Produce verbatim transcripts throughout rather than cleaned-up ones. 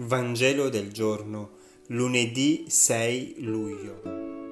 Vangelo del giorno, lunedì sei luglio.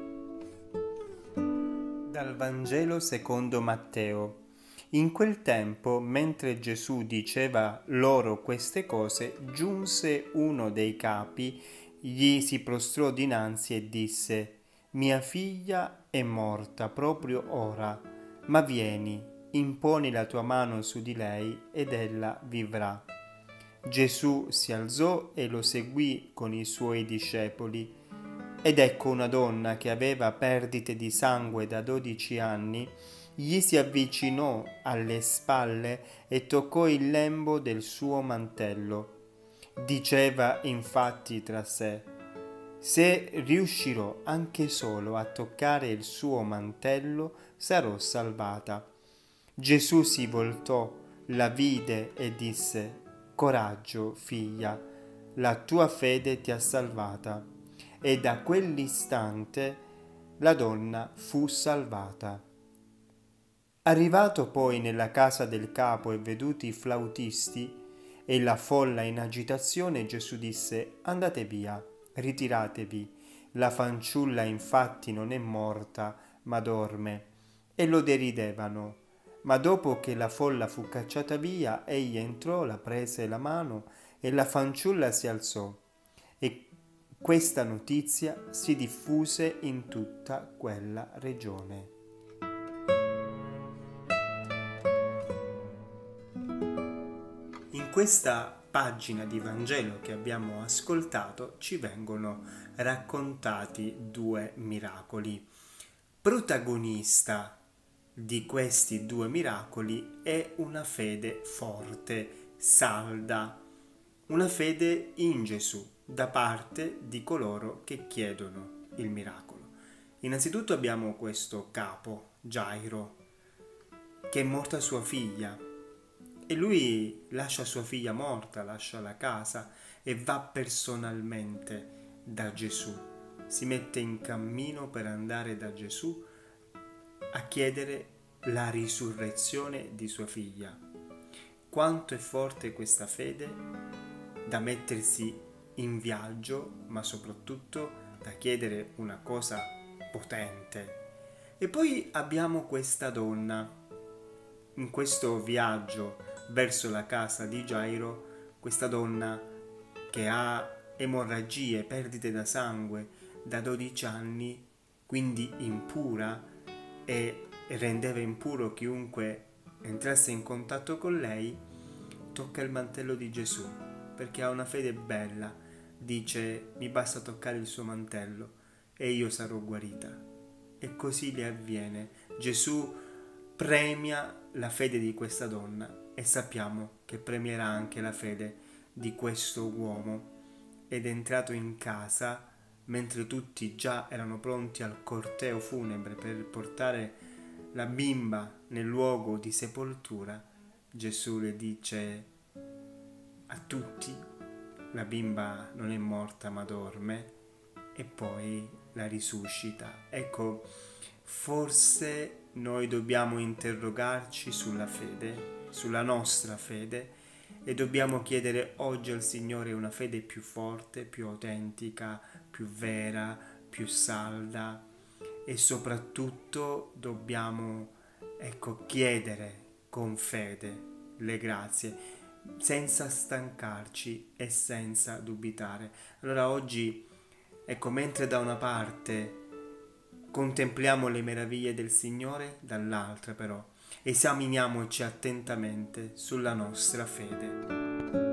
Dal Vangelo secondo Matteo. In quel tempo, mentre Gesù diceva loro queste cose, giunse uno dei capi, gli si prostrò dinanzi e disse: «Mia figlia è morta proprio ora, ma vieni, imponi la tua mano su di lei ed ella vivrà». Gesù si alzò e lo seguì con i suoi discepoli. Ed ecco una donna che aveva perdite di sangue da dodici anni, gli si avvicinò alle spalle e toccò il lembo del suo mantello. Diceva infatti tra sé: «Se riuscirò anche solo a toccare il suo mantello, sarò salvata». Gesù si voltò, la vide e disse: «Coraggio, figlia, la tua fede ti ha salvata». E da quell'istante la donna fu salvata. Arrivato poi nella casa del capo e veduti i flautisti e la folla in agitazione, Gesù disse: «Andate via, ritiratevi, la fanciulla infatti non è morta, ma dorme». E lo deridevano. Ma dopo che la folla fu cacciata via, egli entrò, la prese la mano e la fanciulla si alzò. E questa notizia si diffuse in tutta quella regione. In questa pagina di Vangelo che abbiamo ascoltato ci vengono raccontati due miracoli. Protagonista di questi due miracoli è una fede forte, salda, una fede in Gesù da parte di coloro che chiedono il miracolo. Innanzitutto abbiamo questo capo, Gairo, che è morta sua figlia e lui lascia sua figlia morta, lascia la casa e va personalmente da Gesù. Si mette in cammino per andare da Gesù a chiedere la risurrezione di sua figlia. Quanto è forte questa fede da mettersi in viaggio, ma soprattutto da chiedere una cosa potente. E poi abbiamo questa donna in questo viaggio verso la casa di Gairo, questa donna che ha emorragie, perdite da sangue da dodici anni, quindi impura, e rendeva impuro chiunque entrasse in contatto con lei. Tocca il mantello di Gesù perché ha una fede bella, dice: «Mi basta toccare il suo mantello e io sarò guarita». E così le avviene. Gesù premia la fede di questa donna e sappiamo che premierà anche la fede di questo uomo. Ed è entrato in casa mentre tutti già erano pronti al corteo funebre per portare la bimba nel luogo di sepoltura. Gesù le dice a tutti: la bimba non è morta ma dorme, e poi la risuscita. Ecco, forse noi dobbiamo interrogarci sulla fede, sulla nostra fede, e dobbiamo chiedere oggi al Signore una fede più forte, più autentica, più vera, più salda, e soprattutto dobbiamo, ecco, chiedere con fede le grazie, senza stancarci e senza dubitare. Allora oggi, ecco, mentre da una parte contempliamo le meraviglie del Signore, dall'altra però esaminiamoci attentamente sulla nostra fede.